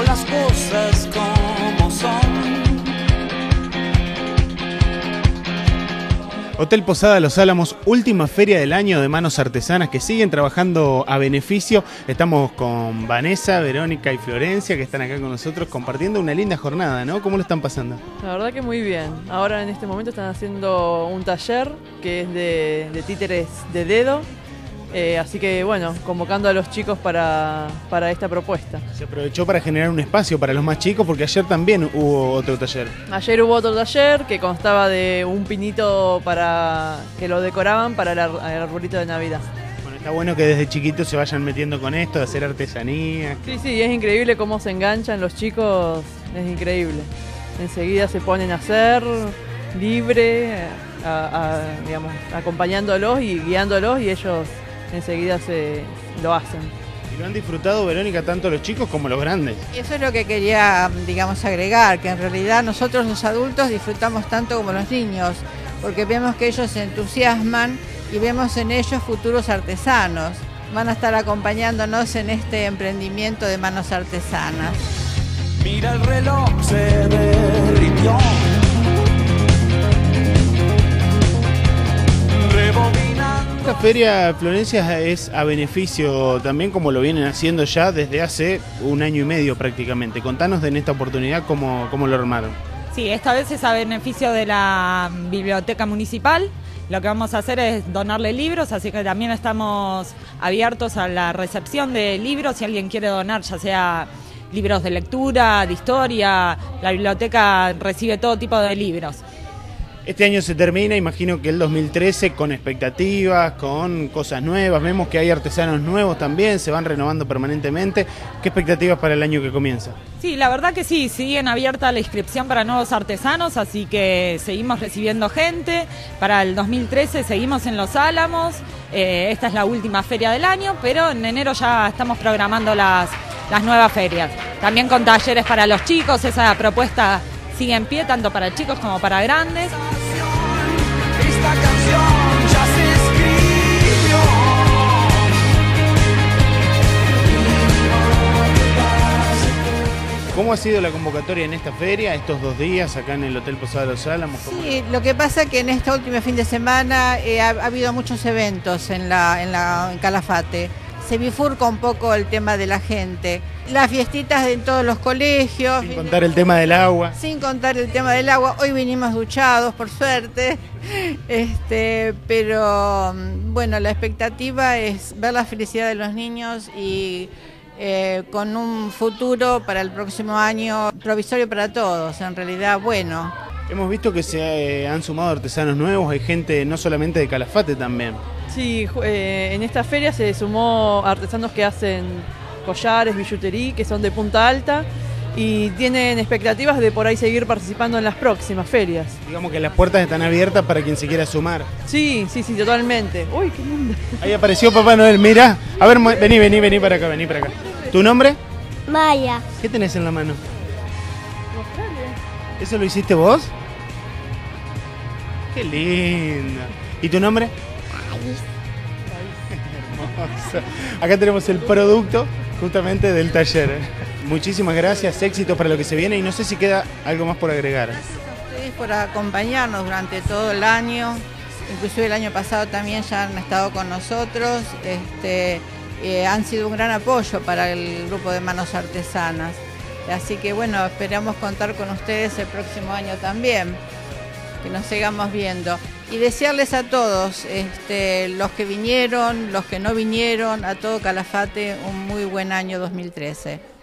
las cosas como son. Hotel Posada Los Álamos, última feria del año de manos artesanas que siguen trabajando a beneficio. Estamos con Vanessa, Verónica y Florencia, que están acá con nosotros compartiendo una linda jornada, ¿no? ¿Cómo lo están pasando? La verdad que muy bien. Ahora en este momento están haciendo un taller que es de títeres de dedo. Así que bueno, convocando a los chicos para esta propuesta. Se aprovechó para generar un espacio para los más chicos porque ayer también hubo otro taller. Ayer hubo otro taller que constaba de un pinito para que lo decoraban para el arbolito de Navidad. Bueno, está bueno que desde chiquitos se vayan metiendo con esto, de hacer artesanía. Sí, es increíble cómo se enganchan los chicos, es increíble. Enseguida se ponen a hacer libre, digamos, acompañándolos y guiándolos y ellos enseguida lo hacen. Y lo han disfrutado, Verónica, tanto los chicos como los grandes. Eso es lo que quería, digamos, agregar, que en realidad nosotros los adultos disfrutamos tanto como los niños, porque vemos que ellos se entusiasman y vemos en ellos futuros artesanos. Van a estar acompañándonos en este emprendimiento de manos artesanas. Mira el reloj, se derritió. Esta feria, Florencia, es a beneficio también, como lo vienen haciendo ya desde hace un año y medio prácticamente. Contanos en esta oportunidad cómo lo armaron. Sí, esta vez es a beneficio de la biblioteca municipal. Lo que vamos a hacer es donarle libros, así que también estamos abiertos a la recepción de libros. Si alguien quiere donar, ya sea libros de lectura, de historia, la biblioteca recibe todo tipo de libros. Este año se termina, imagino que el 2013 con expectativas, con cosas nuevas. Vemos que hay artesanos nuevos también, se van renovando permanentemente. ¿Qué expectativas para el año que comienza? Sí, la verdad que sí, siguen abierta la inscripción para nuevos artesanos, así que seguimos recibiendo gente. Para el 2013 seguimos en Los Álamos, esta es la última feria del año, pero en enero ya estamos programando las nuevas ferias. También con talleres para los chicos, esa propuesta sigue en pie tanto para chicos como para grandes. Esta canción ya se escribió. ¿Cómo ha sido la convocatoria en esta feria, estos 2 días acá en el Hotel Posada Los Álamos? Sí, lo que pasa es que en este último fin de semana ha habido muchos eventos en Calafate. Se bifurca un poco el tema de la gente. Las fiestitas en todos los colegios. Sin contar el tema del agua. Sin contar el tema del agua. Hoy vinimos duchados, por suerte. Pero bueno, la expectativa es ver la felicidad de los niños y con un futuro para el próximo año provisorio para todos. En realidad, bueno. Hemos visto que se han sumado artesanos nuevos, hay gente no solamente de Calafate también. Sí, en esta feria se sumó artesanos que hacen collares, billutería, que son de Punta Alta y tienen expectativas de por ahí seguir participando en las próximas ferias. Digamos que las puertas están abiertas para quien se quiera sumar. Sí, totalmente. Uy, qué lindo. Ahí apareció Papá Noel, mira. A ver, vení para acá, vení para acá. ¿Tu nombre? Maya. ¿Qué tenés en la mano? ¿Eso lo hiciste vos? Qué lindo. ¿Y tu nombre? Hermoso. Acá tenemos el producto justamente del taller. Muchísimas gracias, éxito para lo que se viene y no sé si queda algo más por agregar. Gracias a ustedes por acompañarnos durante todo el año, inclusive el año pasado también ya han estado con nosotros, han sido un gran apoyo para el grupo de manos artesanas. Así que bueno, esperamos contar con ustedes el próximo año también, que nos sigamos viendo. Y desearles a todos, los que vinieron, los que no vinieron, a todo Calafate, un muy buen año 2013.